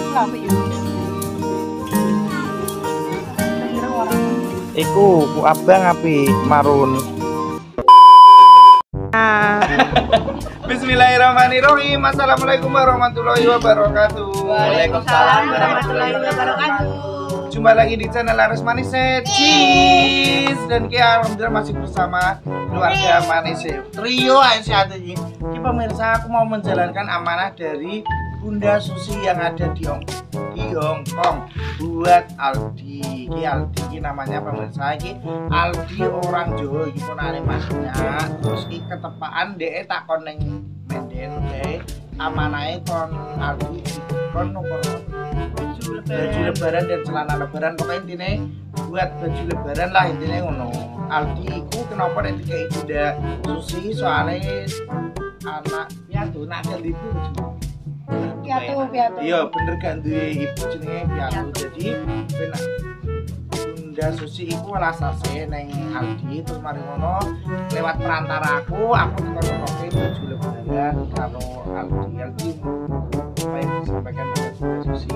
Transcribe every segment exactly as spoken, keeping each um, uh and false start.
Iku ku abang api marun. Bismillahirrahmanirrahim. Assalamualaikum warahmatullahi wabarakatuh. Waalaikumsalam warahmatullahi wabarakatuh. Jumpa lagi di channel Laras Manis Cheese dan kita alhamdulillah masih bersama keluarga Manis Trio Aisyah ini. Ini pemirsa, aku mau menjalankan amanah dari Bunda Susi yang ada di Hong, di Hong Kong buat Aldi. Ini Aldi ini namanya pemirsa, ini Aldi orang Jawa, ini ponane masnya. Terus ini ketepaan deh tak koneng menden deh amanahnya kon Aldi kon nopo baju lebaran dan celana lebaran, pokoknya intinya buat baju lebaran lah intinya ngono. Aldi itu kenapa nanti kayak Bunda Susi soalnya anak piatu nak ganti ibu piatu piatu iya bener ganti ibu jenenge piatu. Jadi benar Bunda Susi itu lasase neng Aldi, terus mari ngono lewat perantara aku aku dikono-kono baju lebaran karo Aldi. Aldi apa yang disampaikan oleh Bunda Susi?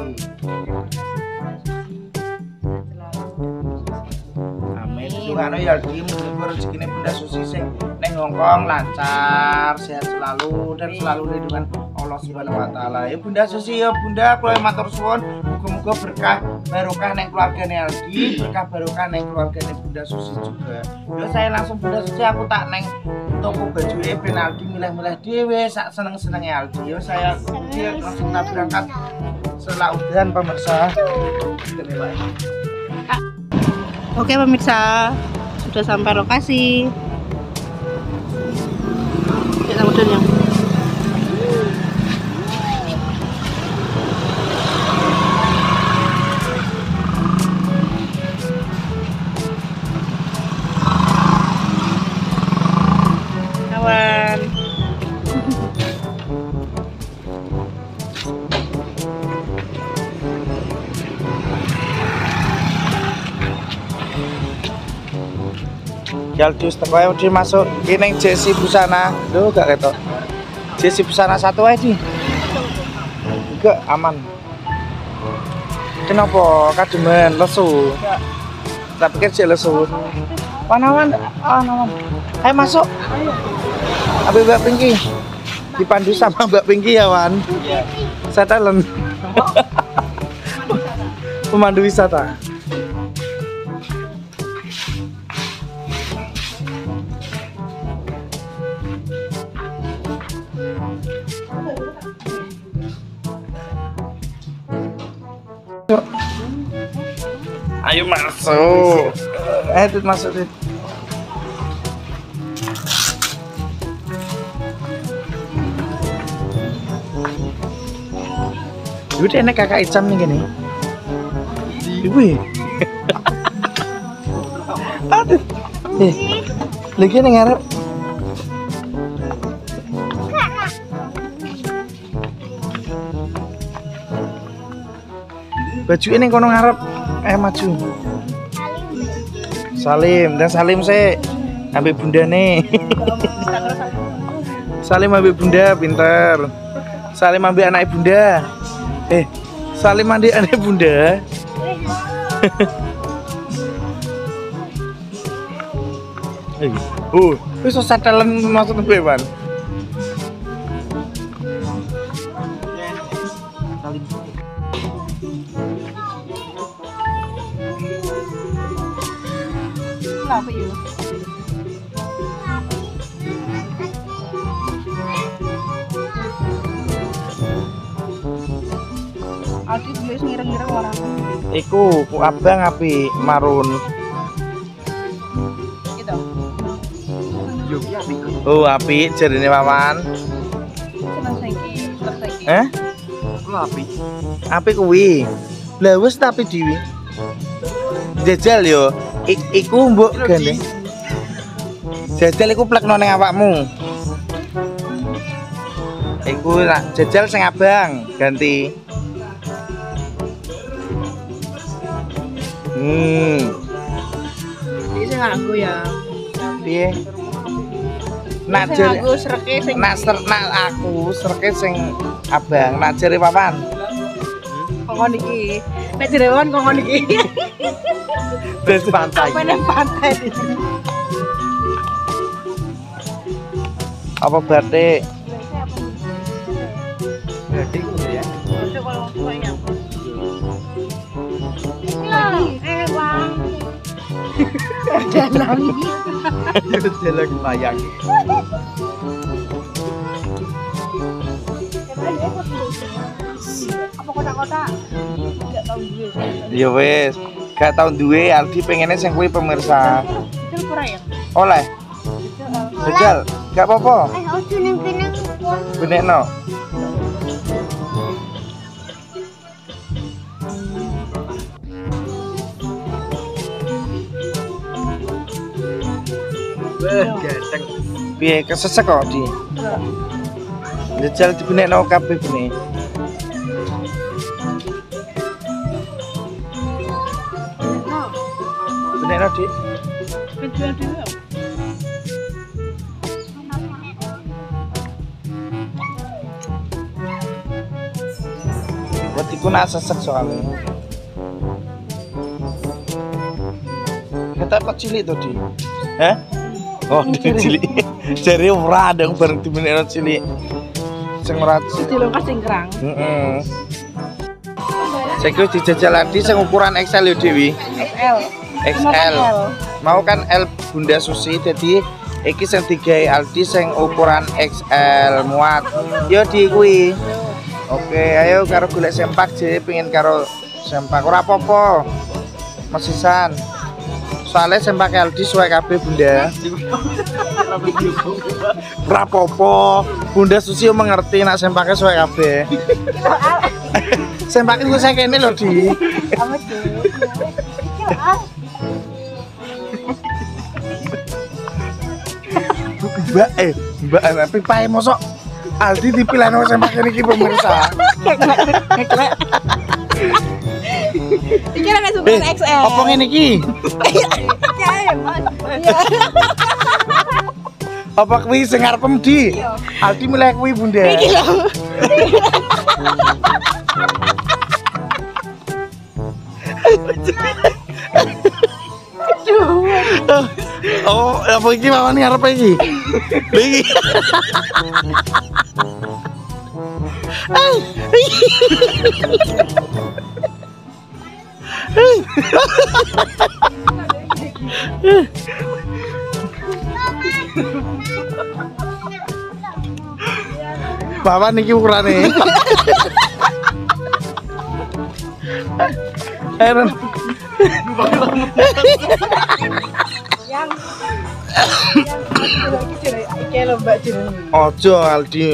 Amin. Itu kan ya Aldi, muga rezekine Bunda Susi sing neng Hongkong lancar, sehat selalu dan selalu lindungan Allah Subhanahu wa taala. Ya Bunda Susi ya Bunda, kula matur suwun muga-muga berkah barokah neng keluargane Aldi, berkah barokah neng keluargane Bunda Susi juga. Yo saya langsung Bunda Susi aku tak neng toko baju e ben Aldi milih-milih dhewe sak seneng-senenge Aldi. Yo saya dia langsung tak berangkat setelah udahan pemirsa. Oke pemirsa, sudah sampai lokasi. Kita udah yang kawan. Jaldus teko ae udah masuk ki ning Jesi Busana. Lho gak ketok. Jesi Busana satu ae di. Enggak aman. Kenapa kademen lesu? Tak pikir sih lesu. Panawan, ah nawan. Ayo masuk. Ayo Mbak Pinky. Dipandu sama Mbak Pinky ya, Wan. Iya. Saya talent. Pemandu wisata. Ayo masuk. Eh, Dit masuk, Dit. Udah enak kakak Icam nih gini. Ibu ya? Aduh. Eh, lagi nih ngarep. Baju ini kono ngarep. Eh maju. Salim dan Salim sih ambil bunda nih. Salim ambil bunda pinter. Salim ambil anak bunda. Eh Salim ambil anak bunda. Oh, itu susah talent masuk ke beban. apa yuk? Aldi beli ngireng-ngireng orang. Iku ku abang api marun. Gitu. Oh api jarine Wawan. Seneng saiki, seneng saiki. Eh? Ku api. Api kuwi. Lah wis tapi diwi. Jajal yo. I, iku mbok gandeng. Jajal iku plekno ning awakmu. Iku lah jajal sing abang ganti. Hmm. Iki sing nganggo ya. Piye? Nak Sing jere nganggo sreke sing nak ser nak aku sreke sing abang, nak jere papan. Kongkon iki. Nek Jerewan kongkon iki. Bes pantai. Apa nang pantai. Apa batik? Batik ya. Itu kalau banyak. Eh, Bang. Dalam. Ayo jalan bayang. Apa kotak-kotak? Enggak tahu gue. Ya wes, gak tau duwe Aldi pengennya sing kuwi pemirsa. Itu kurang ya? Oleh. Jajal, gak apa-apa. Eh, oh, jeneng-jeneng. Benekno. Wah, ganteng. Piye kesesek kok di? Enggak. Jajal dibenekno kabeh bene. Nah, Benekno Dik. video dulu. Wetiku nak sesek soalnya. Kita kok cilik tuh di? Hah? Oh, dia cilik. Jadi ora ada yang bareng dibenekno cilik. Sing ora Di longkas singkrang. heeh. Saiki dijajal Aldi sing ukuran X L yo Dewi. X L. X L. Mau kan L Bunda Susi, jadi iki sing digawe Aldi sing ukuran X L muat. Yo di kuwi. Oke, ayo karo golek sempak je, pengen karo sempak ora apa-apa. Mesisan. Soalnya sempak Aldi suwe kabeh Bunda. Ora apa-apa. Bunda Susi mengerti nak sempaknya suwe kabeh. Sempaknya gue saya kene lho di. Apa tuh? Mbak eh Mbak tapi pae mosok Aldi dipilih nang sempak iki pemirsa. Iki nek ukuran X L. Apa ngene iki? Ya, Mas. Apa kuwi sing ngarepem di? Aldi milih kuwi Bunda. Iki lho. Oh, apa iki mawon ngarep iki? Lha iki. Bapak niki ukurane. Eren. Yang yang iki jere iki lho Mbak jere. Ojo Aldi.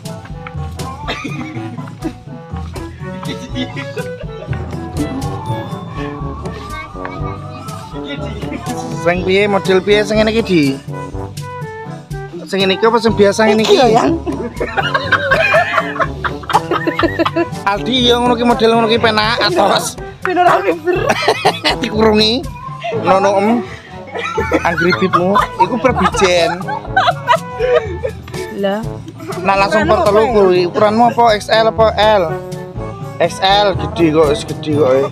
Sing piye model piye sing ngene iki di? Sing ngene iki apa sing biasa ngene iki? Aldi yo ngono ki model ngono ki penak atos. Ben ora fiber. Dikurungi. Nono em. Anggrek bitmu iku perbijen. Lah, Nak langsung per telu kuwi. Ukuranmu apa X L apa L? X L gede kok, wis gede kok. eh.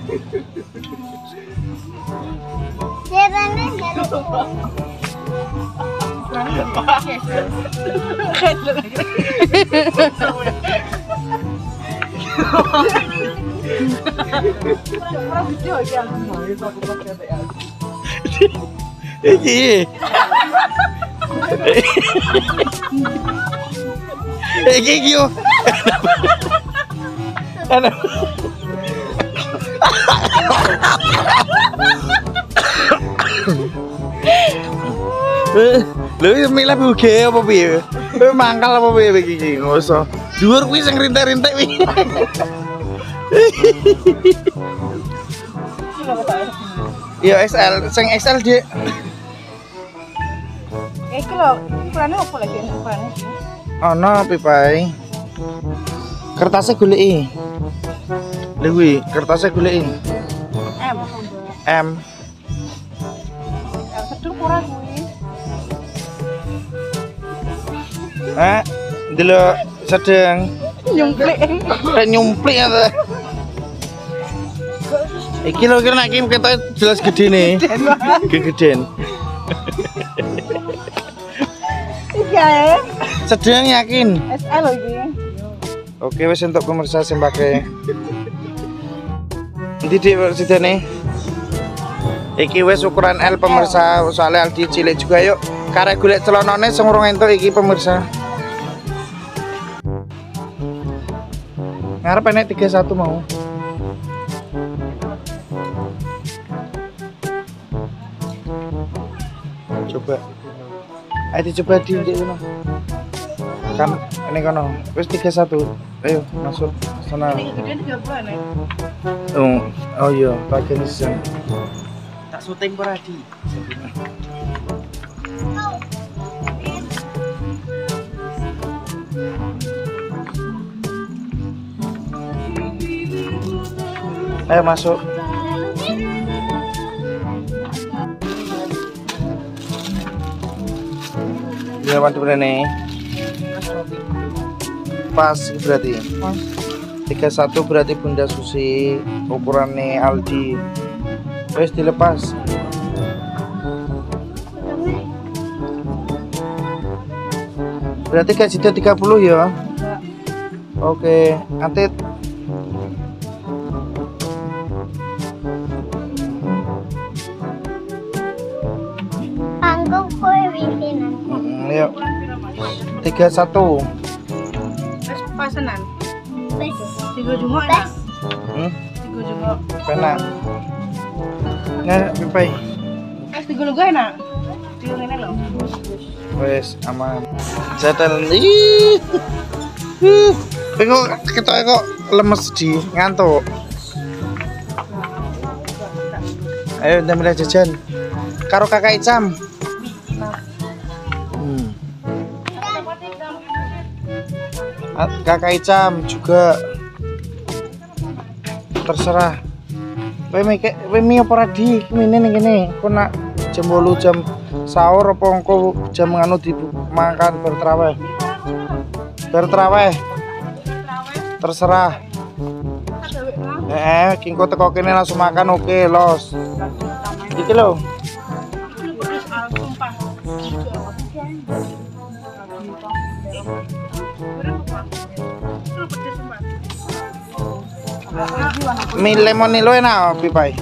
Jerane jaluk. Iki. Iki iki yo. Ana. Lha milih buge apa piye? Kowe mangkal apa piye iki ngoso. Dhuwur kuwi sing rintek-rintek kuwi. Yo X L, sing X L Dik. iki lho, ukurane opo lagi ukurane? Ana pipae. Kertasnya goleki. Lha kuwi, kertasnya goleki. M. M. Yang sedur kurang kuwi. Eh, delok sedeng. Nyumplik. Kayak nyumplik ya. Iki lho kira nek iki ketok jelas gede nih. Gedean. Iki ae. Sedang yakin. S L lho iki. Oke wis untuk pemirsa sing pakai. Nanti di sidane. Iki wis ukuran L pemirsa, soalnya Aldi cilik juga yuk. Karek golek celanane sing urung entuk iki pemirsa. Ngarep enek tiga puluh satu mau. Coba. Ayo dicoba di ndek kono. Kan ini kono. Wis tiga puluh satu. Ayo masuk sana. Ini gedean tiga puluh nek. Oh, oh iya, bagian di sana. Tak syuting Poradi. Ayo masuk. Ya mantap nih. Pas berarti. tiga puluh satu berarti Bunda Susi, ukurannya Aldi. Wes dilepas. Berarti gajinya tiga puluh ya. Oke, Antit. Panggung kowe witinan. Hmm, yuk. tiga puluh satu. Wis pasenan. Wis. Tiga jumbo Wis. enak. Hmm, Tiga jumbo. penak. Nah, pipai. Es tiga lugu enak. Tiga ngene lho. Wes aman. Jadal ih. Huh. Kok ketok kok lemes di ngantuk. Ayo udah mulai jajan. Karo kakak Icam. Hmm. Ah, kakak Icam juga terserah. Kowe mikir kowe mi apa radi ngene ning kene. Kok nak jam wolu jam sahur apa engko jam nganu dimakan bertraweh. Bertraweh. Terserah. Eh, kingko teko kene langsung makan oke, los. Iki lho. Mie lemon ini lo enak pipai.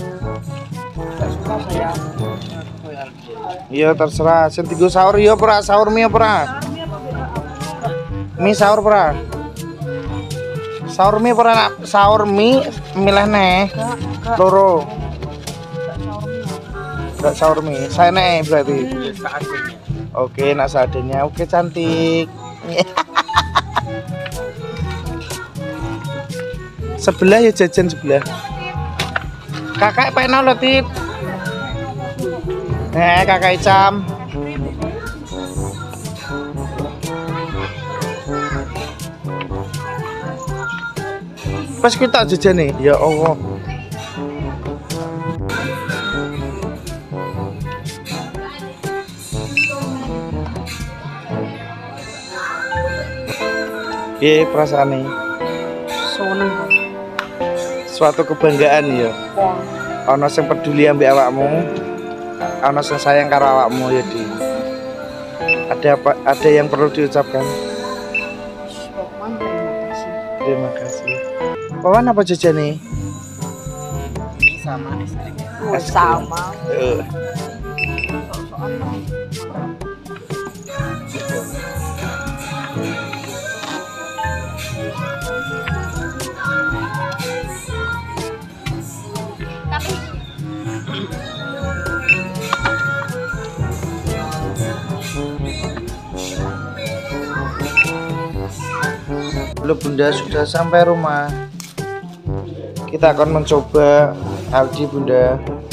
Iya terserah. Sing digo sahur ya ora sahur mie ora. Mie sahur ora. Sahur mie ora sahur mie milih neh. Loro. Enggak sahur mie. Saya nih berarti. Oke, nak seadanya. Oke, cantik. Sebelah ya jajan sebelah. Kakak pengen lo tit. Eh kakak Icam. Pas kita jajan nih, ya Allah. Iya perasaan nih. Seneng. Suatu kebanggaan ya. Ono sing peduli ambek awakmu, ono sing sayang karo awakmu ya di. Ada apa? Ada yang perlu diucapkan? Terima kasih. Pawan apa jajan nih? Sama es krim. Oh, sama. Uh. Lalu Bunda sudah sampai rumah. Kita akan mencoba Aldi Bunda.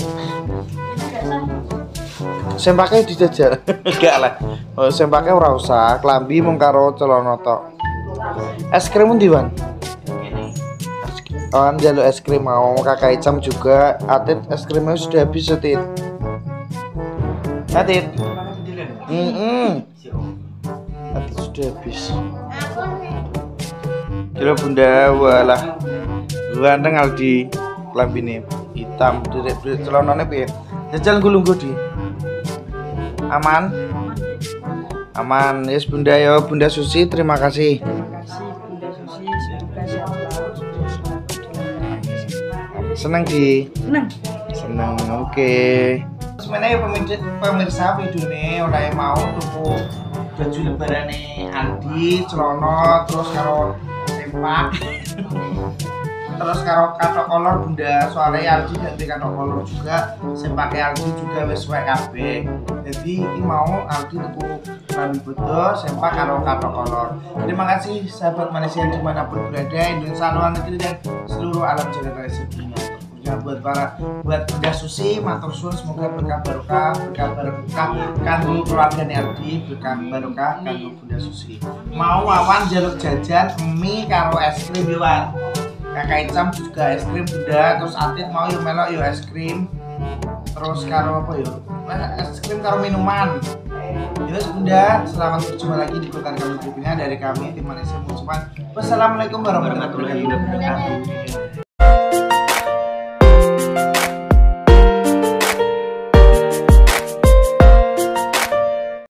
Sing pakai dijajal. Enggak lah. Oh, sing pakai ora usah, klambi mung karo celana tok. Es krim ndi, Wan? Oh, njaluk es krim mau kakak Icam juga. Atit es krimnya sudah habis, Atit. Atit. Heeh. Atit sudah habis. Kira Bunda walah ganteng Aldi. klambine hitam, direk-direk celanane piye? Jajal ngulunggu di. Aman? Aman. Yes Bunda yo, Bunda Susi, terima kasih. Terima kasih Bunda Susi, semoga sehat selalu, sukses selalu dalam Seneng di. senang. Seneng. Oke. Sebenarnya pemirsa pemirsa videone oleh mau tuku baju lebarane Aldi, celana terus karo sempak. Terus karo katok kolor Bunda, soalnya Aldi ganti katok kolor juga, sempake Aldi juga wis suwe kabeh. Jadi iki mau Aldi tuku lambi bodo, sempak karo katok kolor. Terima kasih sahabat Malaysia dimanapun berada, Indonesia luar negeri dan seluruh alam jagat rezekinya. Ya, buat para buat Bunda Susi matur suwun semoga berkah barokah berkah barokah kanggo keluargane Aldi, berkah barokah kanggo Bunda Susi. Mau awan jaluk jajan mie karo es krim yo Wan. Kakak Icam juga es krim Bunda, terus Atit mau yo melok yo es krim. Terus karo apa yo? Es krim karo minuman. Yus Bunda, selamat berjumpa lagi di konten kami berikutnya dari kami tim Malaysia Musuhan. Wassalamualaikum warahmatullahi wabarakatuh.